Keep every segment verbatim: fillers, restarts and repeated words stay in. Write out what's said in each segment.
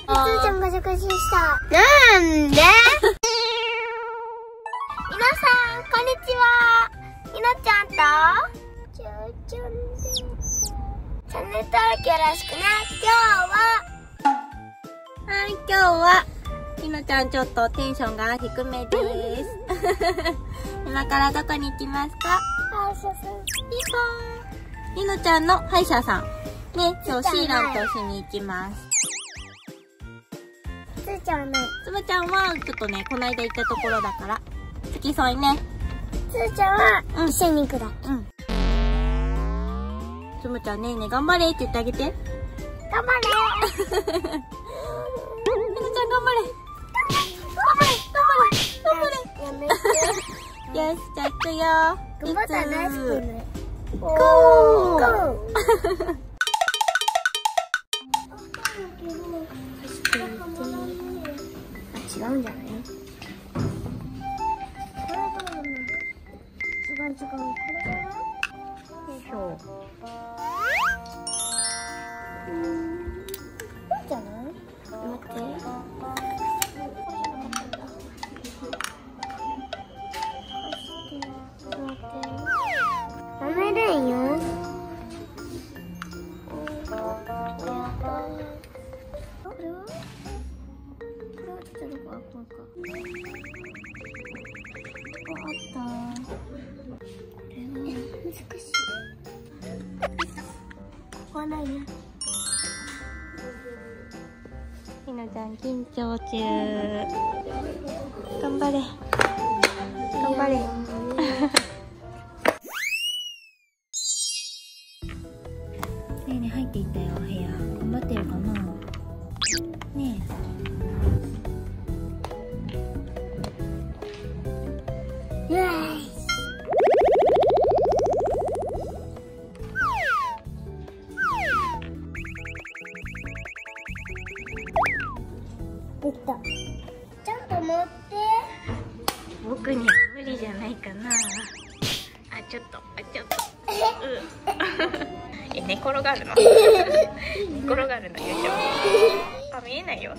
ーちゃんが食事した。なんで？皆さん、こんにちは。ひなちゃんと、ちゅうちゅんです。チャンネル登録よろしくね。今日は、 はい、今日は、ひなちゃんちょっとテンションが低めです。今からどこに行きますか？ 歯医者さん。 ピンポーン。ひなちゃんの歯医者さん。ね、今日シーランと一緒に行きます。 つーちゃんはね。 つむちゃんは、ちょっとね、こないだ行ったところだから、付き添いね。 つーちゃんは、一緒に行くだけ。 うん。つむちゃんねえねえ頑張れって言ってあげて。 頑張れ。 ひなちゃん頑張れ。頑張れ頑張れ頑張れ。 やめて。 よし、じゃあ行くよ。 頑張ったら大好きね。 ゴー。 ゴー。違うんじゃない？違う違う。これじゃない？よいしょ。うん。これじゃない？待って。ダメだよ。 ひなちゃん緊張中。頑張れ。頑張れ。ねえねえ入っていったよお部屋。頑張ってるかな。ねえ。イエーイ。できた。ちゃんと持って。 僕には無理じゃないかな。あ、ちょっと、あ、ちょっと。うん。え、寝転がるの。寝転がるの、よいしょ。あ、見えないよ。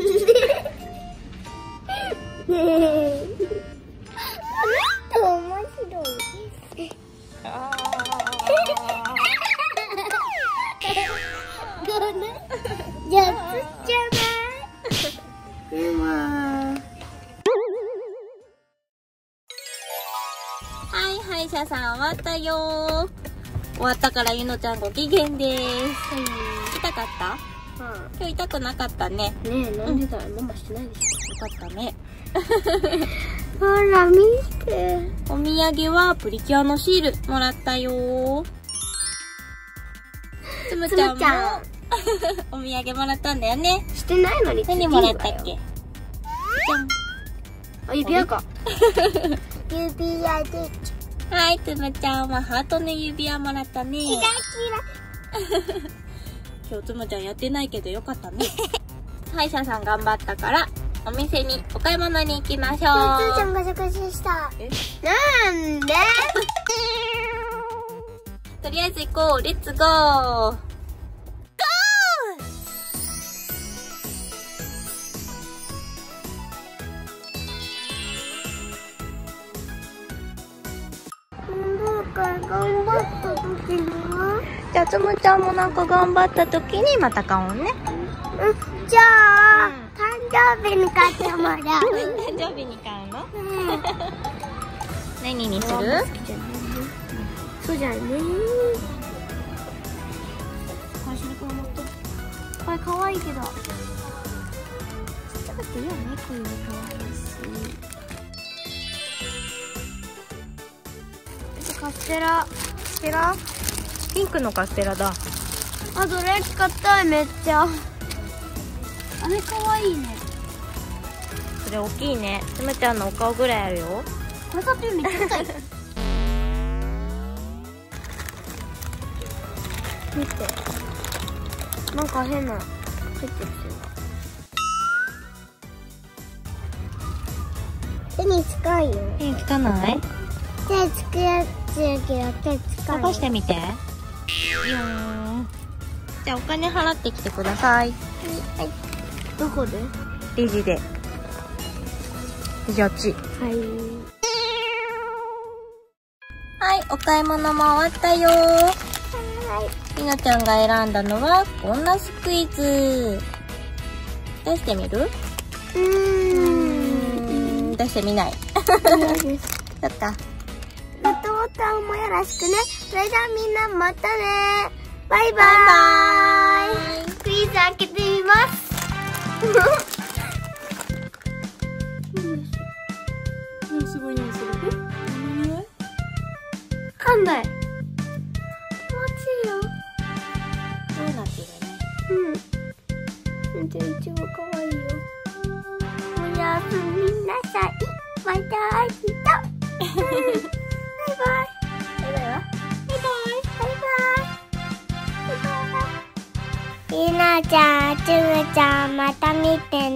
ねえ。あなた面白い。 ああ。 じゃあ、つっちゃない。うまー。 はい、歯医者さん終わったよー。終わったからゆのちゃんご機嫌でーす。痛かった？うん。今日痛くなかったね。 ねえ、なんでだろう、ママしてないでしょ。よかったね。 ほら、見て。 お土産はプリキュアのシールもらったよー。つむちゃんもお土産もらったんだよね。 してないのに何もらったっけ？じゃん。 あ、指輪か。指輪で。 はい、つむちゃんはハートの指輪もらったね。 キラキラ。 今日つむちゃんやってないけどよかったね。歯医者さん頑張ったから、お店にお買い物に行きましょう。つーちゃんが食事した。え？なんで？ とりあえず行こう。レッツゴー。 頑張った時には、 じゃあつむちゃんもなんか頑張った時にまた買おうね。 うん、じゃあ、うん、誕生日に買ってもらう。 誕生日に買うの？うん、何にする？ そうじゃね。これ可愛いけど。ちっちゃくていいよね、こういうの可愛いし。カステラ。カステラ？ ピンクのカステラだ。 あ、どれ使ったい、めっちゃ。あれ可愛いね。 それ大きいね。つむちゃんのお顔ぐらいあるよ。 これ買ってるめっちゃ高い。見て。なんか変な。入ってる手に近いよ。 手につかない？ 手つくやつやけど手つかない。 探してみて。よーん。じゃあお金払ってきてください。 はい。 どこで？ レジで。レジあっち。 はい。 はい、お買い物も終わったよー。 はい。 ひなちゃんが選んだのは、こんなスクイズ。出してみる？ うーん。 出してみない。 ないです。 そっか。 グッドボタンもよろしくね。それじゃあみんなまたね。バイバーイ。クイズ開けてみます。 何すごい匂いする？何匂い？ わかんない。気持ちいいよ。 どうなってるね。 うん。めっちゃいちごかわいいよ。おやすみなさい。また明日。バイバイ。バイバイは？バイバイ。バイバイ。ひなちゃん、つむちゃん、また見てね。